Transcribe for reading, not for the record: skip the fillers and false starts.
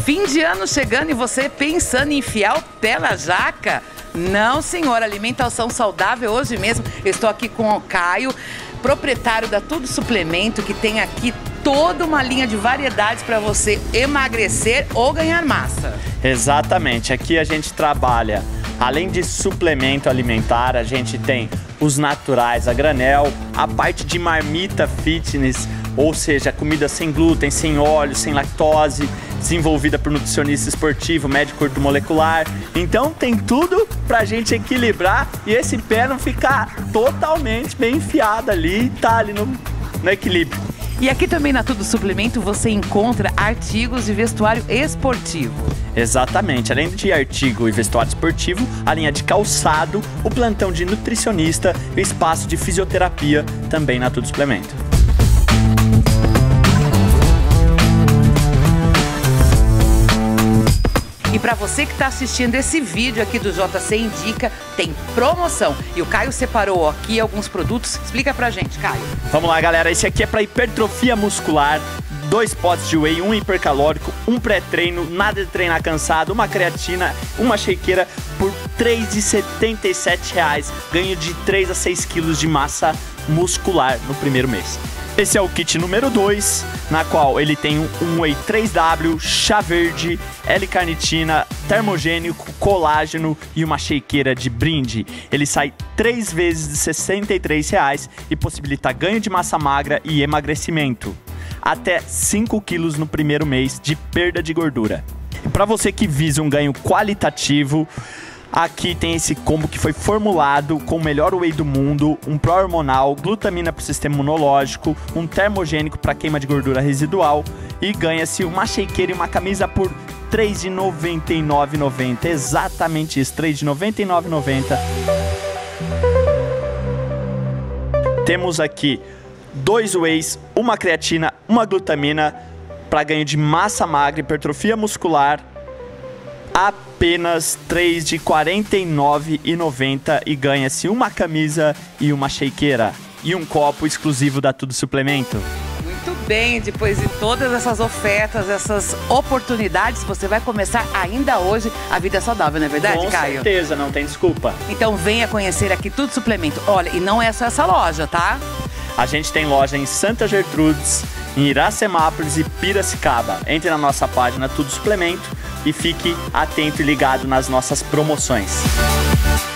Fim de ano chegando e você pensando em enfiar o pé na jaca? Não, senhor, alimentação saudável hoje mesmo. Eu estou aqui com o Caio, proprietário da Tudo Suplemento, que tem aqui toda uma linha de variedades para você emagrecer ou ganhar massa. Exatamente, aqui a gente trabalha, além de suplemento alimentar, a gente tem os naturais a granel, a parte de marmita fitness, ou seja, comida sem glúten, sem óleo, sem lactose, desenvolvida por nutricionista esportivo, médico ortomolecular. Então tem tudo pra gente equilibrar e esse pé não ficar totalmente bem enfiado ali, tá ali no equilíbrio. E aqui também na Tudo Suplemento você encontra artigos de vestuário esportivo. Exatamente, além de artigo e vestuário esportivo, a linha de calçado, o plantão de nutricionista e o espaço de fisioterapia também na Tudo Suplemento. E para você que está assistindo esse vídeo aqui do JC Indica, tem promoção. E o Caio separou aqui alguns produtos. Explica pra gente, Caio. Vamos lá, galera. Esse aqui é para hipertrofia muscular. 2 potes de whey, um hipercalórico, um pré-treino, nada de treinar cansado, uma creatina, uma shakeira por R$ 3,77. Ganho de 3 a 6 quilos de massa muscular no primeiro mês. Esse é o kit número 2, na qual ele tem um whey 3W, chá verde, L-carnitina, termogênico, colágeno e uma shakeira de brinde. Ele sai 3 vezes de R$ 63 e possibilita ganho de massa magra e emagrecimento. Até 5 quilos no primeiro mês de perda de gordura. E para você que visa um ganho qualitativo, aqui tem esse combo que foi formulado com o melhor whey do mundo, um pró-hormonal, glutamina para o sistema imunológico, um termogênico para queima de gordura residual e ganha-se uma shakeira e uma camisa por R$ 3,99,90. Exatamente isso, R$ 3,99,90. Temos aqui 2 wheys, uma creatina, uma glutamina para ganho de massa magra e hipertrofia muscular. Apenas 3 de R$ 49,90 e ganha-se uma camisa e uma shakeira. E um copo exclusivo da Tudo Suplemento. Muito bem, depois de todas essas ofertas, essas oportunidades, você vai começar ainda hoje a vida saudável, não é verdade, Caio? Com certeza, não tem desculpa. Então venha conhecer aqui Tudo Suplemento. Olha, e não é só essa loja, tá? A gente tem loja em Santa Gertrudes, em Iracemápolis e Piracicaba. Entre na nossa página Tudo Suplemento e fique atento e ligado nas nossas promoções.